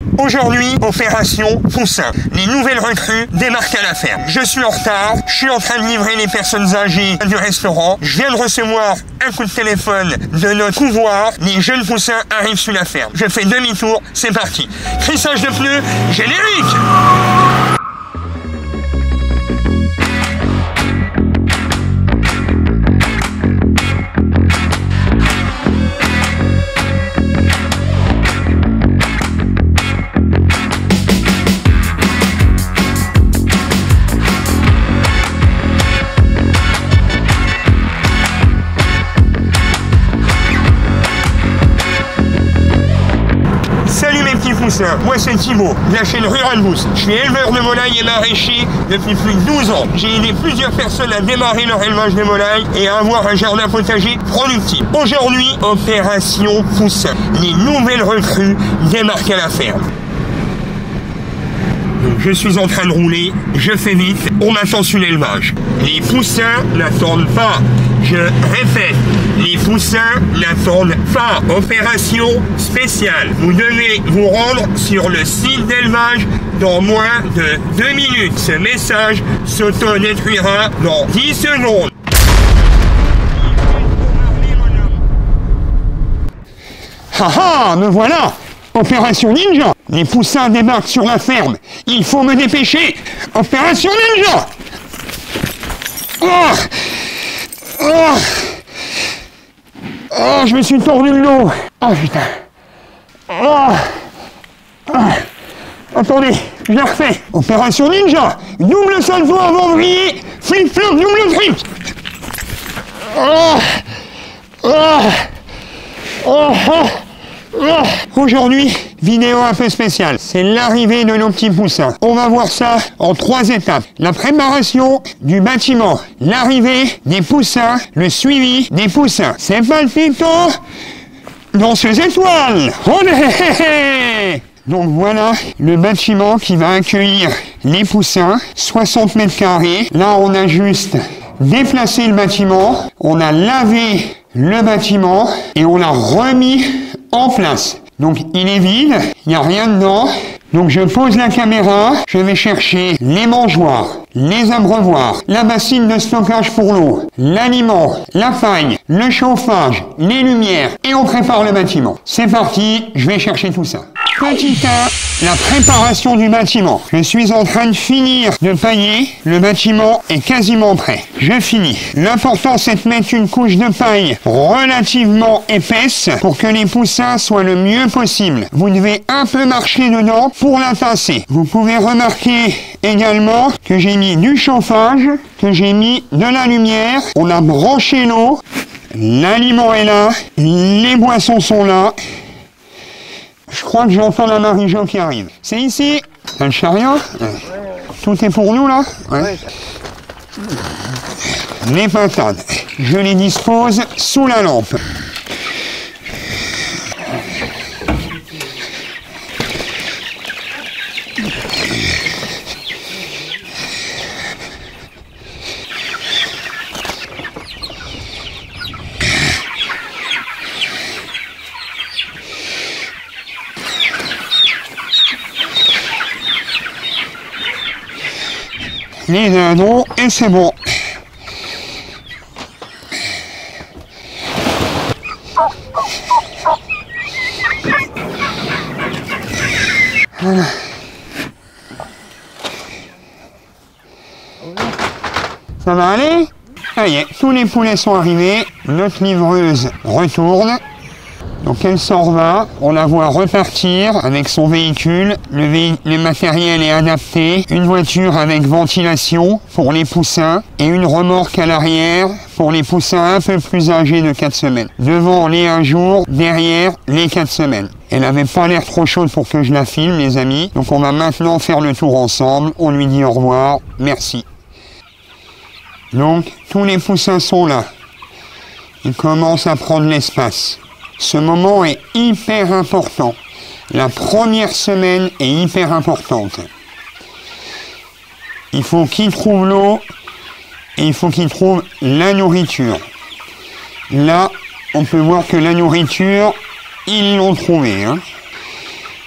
Aujourd'hui, opération Poussin. Les nouvelles recrues débarquent à la ferme. Je suis en retard, je suis en train de livrer les personnes âgées du restaurant. Je viens de recevoir un coup de téléphone de notre couloir. Les jeunes poussins arrivent sur la ferme. Je fais demi-tour, c'est parti. Crissage de pneus, générique! Moi c'est Thibaut, de la chaîne Rural Boost. Je suis éleveur de volailles et maraîcher depuis plus de 12 ans. J'ai aidé plusieurs personnes à démarrer leur élevage de volailles et à avoir un jardin potager productif. Aujourd'hui, opération Poussin. Les nouvelles recrues débarquent à la ferme. Donc, je suis en train de rouler, je fais vite, on m'attend sur l'élevage. Les poussins n'attendent pas. Je répète, les poussins n'attendent pas. Opération spéciale. Vous devez vous rendre sur le site d'élevage dans moins de 2 minutes. Ce message s'auto-détruira dans 10 secondes. Ah ah, me voilà! Opération Ninja! Les poussins débarquent sur la ferme. Il faut me dépêcher. Opération Ninja! Oh! Oh! Oh, je me suis tordu le dos. Oh putain. Oh! Ah. Attendez, je la refais. Opération Ninja. Double salto avant vriller. Flip-flop, double flip. Oh! Oh! Oh! Oh! Oh. Aujourd'hui, vidéo un peu spéciale. C'est l'arrivée de nos petits poussins. On va voir ça en 3 étapes. La préparation du bâtiment, l'arrivée des poussins, le suivi des poussins. C'est palpito dans ces étoiles. Olé! Donc voilà le bâtiment qui va accueillir les poussins, 60 mètres carrés. Là, on a juste déplacé le bâtiment, on a lavé le bâtiment et on l'a remis en place. Donc il est vide, il n'y a rien dedans. Donc je pose la caméra, je vais chercher les mangeoires, les abreuvoirs, la bassine de stockage pour l'eau, l'aliment, la paille, le chauffage, les lumières et on prépare le bâtiment. C'est parti, je vais chercher tout ça. Petit 1, la préparation du bâtiment. Je suis en train de finir de pailler, le bâtiment est quasiment prêt. Je finis. L'important c'est de mettre une couche de paille relativement épaisse pour que les poussins soient le mieux possible. Vous devez un peu marcher dedans pour la tasser. Vous pouvez remarquer également que j'ai mis du chauffage, que j'ai mis de la lumière, on a branché l'eau, l'aliment est là, les boissons sont là. Je crois que j'entends la Marie-Jo qui arrive. C'est ici. T'as le chariot? Tout est pour nous là? Ouais. Les patates, je les dispose sous la lampe. Les dindons et c'est bon. Voilà. Ça va aller? Ça y est, tous les poulets sont arrivés. Notre livreuse retourne. Donc elle s'en va, on la voit repartir avec son véhicule, le matériel est adapté, une voiture avec ventilation pour les poussins et une remorque à l'arrière pour les poussins un peu plus âgés de 4 semaines. Devant les 1 jour, derrière les 4 semaines. Elle n'avait pas l'air trop chaude pour que je la filme les amis, donc on va maintenant faire le tour ensemble, on lui dit au revoir, merci. Donc tous les poussins sont là, ils commencent à prendre l'espace. Ce moment est hyper important. La première semaine est hyper importante. Il faut qu'ils trouvent l'eau et il faut qu'ils trouvent la nourriture. Là, on peut voir que la nourriture, ils l'ont trouvée. Hein.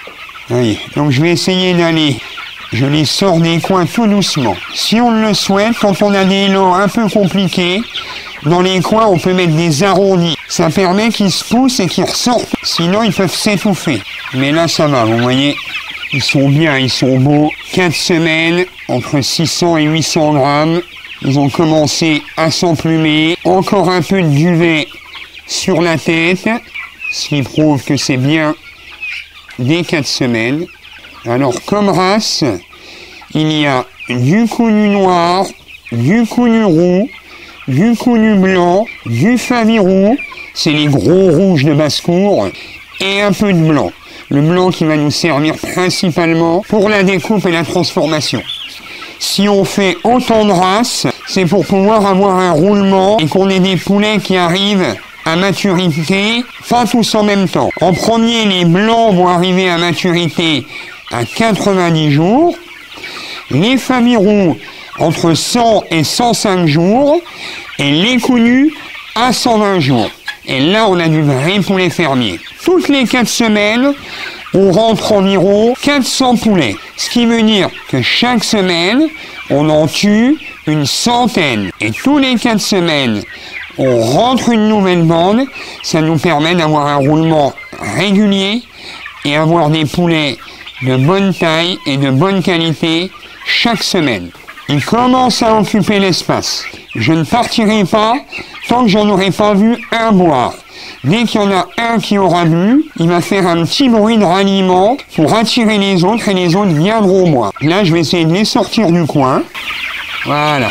Oui. Donc je vais essayer d'aller. Je les sors des coins tout doucement. Si on le souhaite, quand on a des lots un peu compliqués, dans les coins, on peut mettre des arrondis. Ça permet qu'ils se poussent et qu'ils ressortent. Sinon, ils peuvent s'étouffer. Mais là, ça va, vous voyez. Ils sont bien, ils sont beaux. 4 semaines, entre 600 et 800 grammes. Ils ont commencé à s'emplumer. Encore un peu de duvet sur la tête, ce qui prouve que c'est bien des 4 semaines. Alors, comme race, il y a du Cou-Nu noir, du Cou-Nu roux, du Cou-Nu blanc, du Favirou, c'est les gros rouges de basse-cour, et un peu de blanc. Le blanc qui va nous servir principalement pour la découpe et la transformation. Si on fait autant de races, c'est pour pouvoir avoir un roulement et qu'on ait des poulets qui arrivent à maturité, pas tous en même temps. En premier, les blancs vont arriver à maturité à 90 jours, les Favirous entre 100 et 105 jours, et les Cou-Nu à 120 jours. Et là, on a du vrai poulet fermier. Toutes les 4 semaines, on rentre environ 400 poulets. Ce qui veut dire que chaque semaine, on en tue une centaine. Et tous les 4 semaines, on rentre une nouvelle bande. Ça nous permet d'avoir un roulement régulier et avoir des poulets de bonne taille et de bonne qualité chaque semaine. Ils commencent à occuper l'espace. Je ne partirai pas tant que j'en aurai pas vu un boire. Dès qu'il y en a un qui aura bu, il va faire un petit bruit de ralliement pour attirer les autres et les autres viendront au moi. Là, je vais essayer de les sortir du coin. Voilà.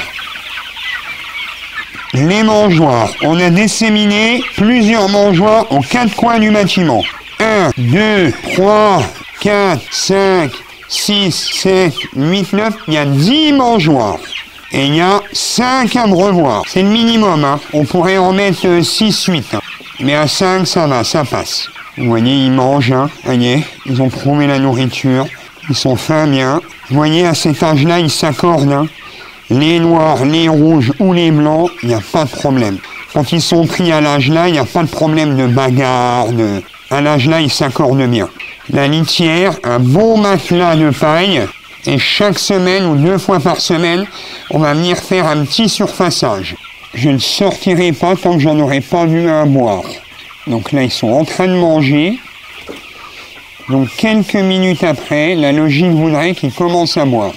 Les mangeoires. On a disséminé plusieurs mangeoires aux 4 coins du bâtiment. 1, 2, 3, 4, 5, 6, 7, 8, 9, il y a 10 mangeoires. Et il y a 5 abreuvoirs. C'est le minimum, hein. On pourrait en mettre 6, 8. Hein. Mais à 5, ça va, ça passe. Vous voyez, ils mangent, hein. Vous voyez, ils ont trouvé la nourriture. Ils sont fins bien. Vous voyez, à cet âge-là, ils s'accordent, hein. Les noirs, les rouges ou les blancs, il n'y a pas de problème. Quand ils sont pris à l'âge-là, il n'y a pas de problème de bagarre. À l'âge-là, ils s'accordent bien. La litière, un bon matelas de paille, et chaque semaine ou 2 fois par semaine, on va venir faire un petit surfaçage. Je ne sortirai pas tant que j'en aurai pas vu un boire. Donc là, ils sont en train de manger. Donc quelques minutes après, la logique voudrait qu'ils commencent à boire.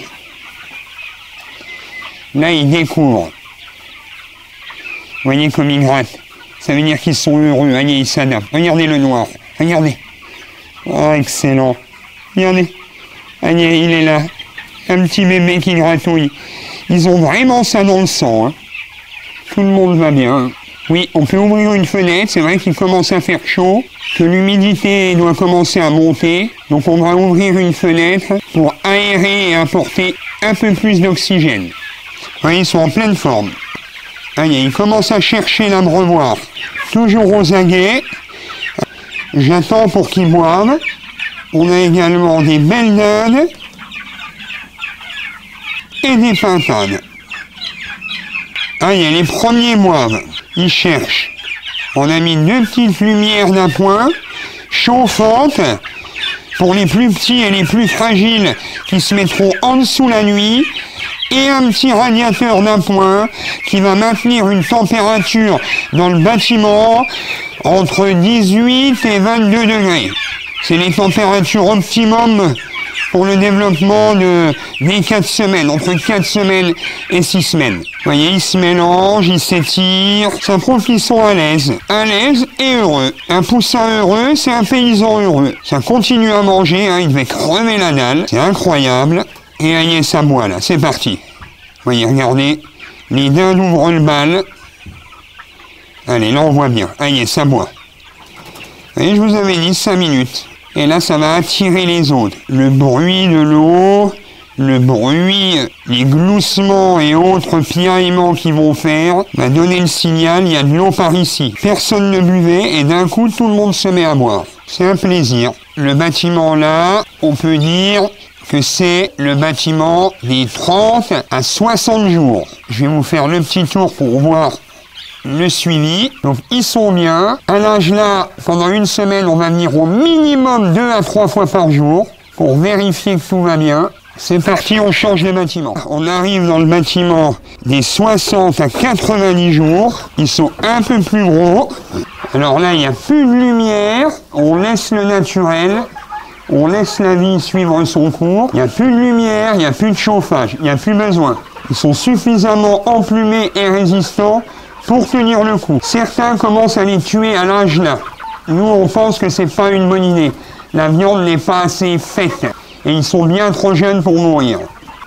Là, ils découvrent. Vous voyez comme ils grattent. Ça veut dire qu'ils sont heureux. Allez, ils s'adaptent. Regardez le noir. Regardez. Oh, excellent. Regardez. Allez, il est là. Un petit bébé qui gratouille. Ils ont vraiment ça dans le sang. Hein. Tout le monde va bien. Oui, on peut ouvrir une fenêtre. C'est vrai qu'il commence à faire chaud, que l'humidité doit commencer à monter. Donc on va ouvrir une fenêtre pour aérer et apporter un peu plus d'oxygène. Vous voyez, ils sont en pleine forme. Allez, ils commencent à chercher l'abreuvoir. Toujours aux aguets. J'attends pour qu'ils boivent. On a également des belles dinde et des pintades. Allez, les premiers boivent. Ils cherchent. On a mis 2 petites lumières d'appoint chauffantes pour les plus petits et les plus fragiles qui se mettront en dessous la nuit. Et un petit radiateur d'appoint qui va maintenir une température dans le bâtiment entre 18 et 22 degrés. C'est les températures optimum pour le développement des 4 semaines, entre 4 semaines et 6 semaines. Vous voyez, ils se mélangent, ils s'étirent, ça prouve qu'ils sont à l'aise et heureux. Un poussin heureux, c'est un paysan heureux. Ça continue à manger, hein, il devait crever la dalle, c'est incroyable. Et allez, ça boit là, c'est parti. Vous voyez, regardez, les dindes ouvrent le bal. Allez, là on voit bien. Allez, ça boit. Vous voyez, je vous avais dit 5 minutes. Et là, ça va attirer les autres. Le bruit de l'eau, le bruit, les gloussements et autres piaillements qu'ils vont faire, va donner le signal, il y a de l'eau par ici. Personne ne buvait et d'un coup, tout le monde se met à boire. C'est un plaisir. Le bâtiment là, on peut dire que c'est le bâtiment des 30 à 60 jours. Je vais vous faire le petit tour pour voir le suivi. Donc ils sont bien. À l'âge là, pendant une semaine, on va venir au minimum 2 à 3 fois par jour. pour vérifier que tout va bien. C'est parti, on change les bâtiments. On arrive dans le bâtiment des 60 à 90 jours. Ils sont un peu plus gros. Alors là, il n'y a plus de lumière. On laisse le naturel. On laisse la vie suivre son cours. Il n'y a plus de lumière, il n'y a plus de chauffage. Il n'y a plus besoin. Ils sont suffisamment emplumés et résistants pour tenir le coup. Certains commencent à les tuer à l'âge là. Nous, on pense que c'est pas une bonne idée. La viande n'est pas assez faite. Et ils sont bien trop jeunes pour mourir.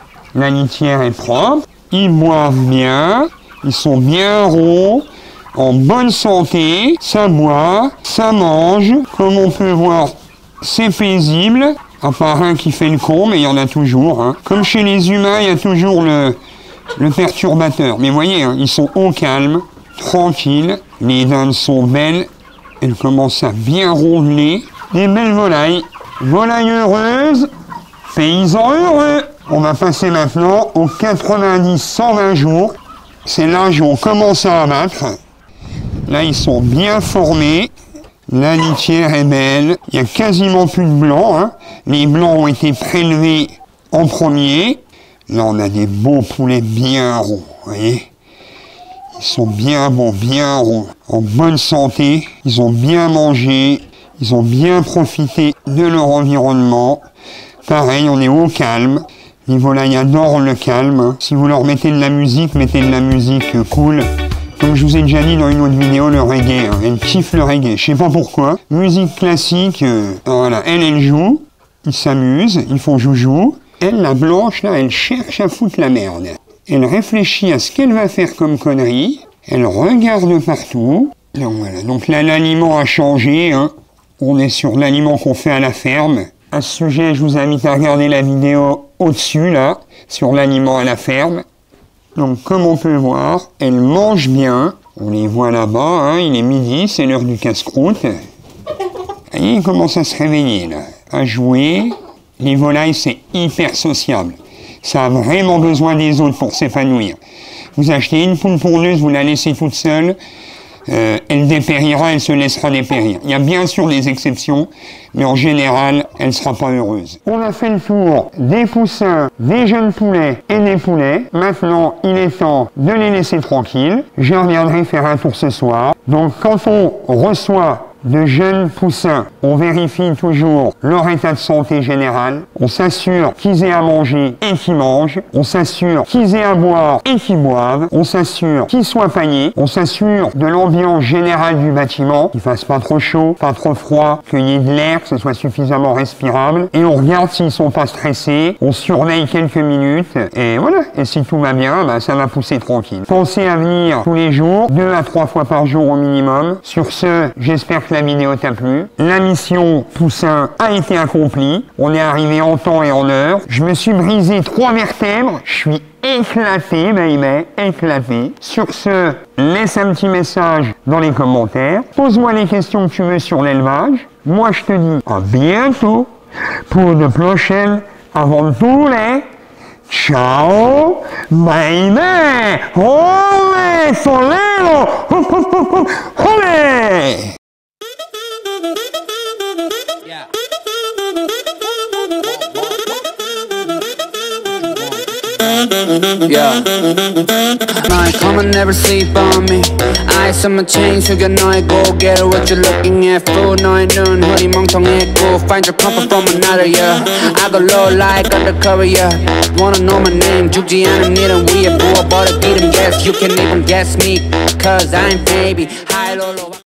La litière est propre, ils boivent bien, ils sont bien ronds, en bonne santé, ça boit, ça mange. Comme on peut voir, c'est paisible, à part un qui fait le con, mais il y en a toujours. Hein. Comme chez les humains, il y a toujours le perturbateur. Mais voyez, hein, ils sont au calme, tranquilles, les dindes sont belles, elles commencent à bien rondeler. Des belles volailles, volailles heureuses, paysans heureux. On va passer maintenant aux 90-120 jours. C'est l'âge où on commence à abattre. Là, ils sont bien formés. La litière est belle. Il n'y a quasiment plus de blancs. Hein. Les blancs ont été prélevés en premier. Là, on a des beaux poulets bien ronds. Vous voyez ? Ils sont bien bons, bien ronds. En bonne santé. Ils ont bien mangé. Ils ont bien profité de leur environnement. Pareil, on est au calme. Les volailles adorent le calme. Si vous leur mettez de la musique, mettez de la musique cool. Comme je vous ai déjà dit dans une autre vidéo, le reggae. Hein. Elles kiffent le reggae. Je sais pas pourquoi. Musique classique, voilà. Elle joue. Ils s'amusent. Ils font joujou. Elle, la blanche, là, elle cherche à foutre la merde. Elle réfléchit à ce qu'elle va faire comme connerie. Elle regarde partout. Donc voilà. Donc là, l'aliment a changé. Hein. On est sur l'aliment qu'on fait à la ferme. À ce sujet, je vous invite à regarder la vidéo au-dessus, là, sur l'aliment à la ferme. Donc, comme on peut voir, elles mangent bien. On les voit là-bas, hein, il est midi, c'est l'heure du casse-croûte. Et ils commencent à se réveiller, là, à jouer. Les volailles, c'est hyper sociable. Ça a vraiment besoin des autres pour s'épanouir. Vous achetez une poule pondeuse, vous la laissez toute seule. Elle dépérira, elle se laissera dépérir. Il y a bien sûr des exceptions, mais en général, elle ne sera pas heureuse. On a fait le tour des poussins, des jeunes poulets et des poulets. Maintenant, il est temps de les laisser tranquilles. Je reviendrai faire un tour ce soir. Donc, quand on reçoit de jeunes poussins, on vérifie toujours leur état de santé général, on s'assure qu'ils aient à manger et qu'ils mangent, on s'assure qu'ils aient à boire et qu'ils boivent, on s'assure qu'ils soient paillés, on s'assure de l'ambiance générale du bâtiment, qu'il fasse pas trop chaud, pas trop froid, qu'il y ait de l'air, que ce soit suffisamment respirable, et on regarde s'ils sont pas stressés, on surveille quelques minutes, et voilà, et si tout va bien, bah, ça va pousser tranquille. Pensez à venir tous les jours, 2 à 3 fois par jour au minimum. Sur ce, j'espère que la vidéo t'a plu. La mission poussin a été accomplie. On est arrivé en temps et en heure. Je me suis brisé 3 vertèbres. Je suis éclaté, baby, éclaté. Sur ce, laisse un petit message dans les commentaires. Pose-moi les questions que tu veux sur l'élevage. Moi, je te dis à bientôt pour de prochaines aventures. Ciao, baby! Olé, solero! Olé! Yeah. Night come and never sleep on me. Eyes on my chain, so you know I go get what you're looking at. Food, no, I don't hoodie, 멍청했고 find your comfort from another, yeah. I go low like undercover, yeah. Wanna know my name, 죽지 않은 일은 위에 부어버려 기름, yes. You can even guess me, cause I'm baby. High, low, low.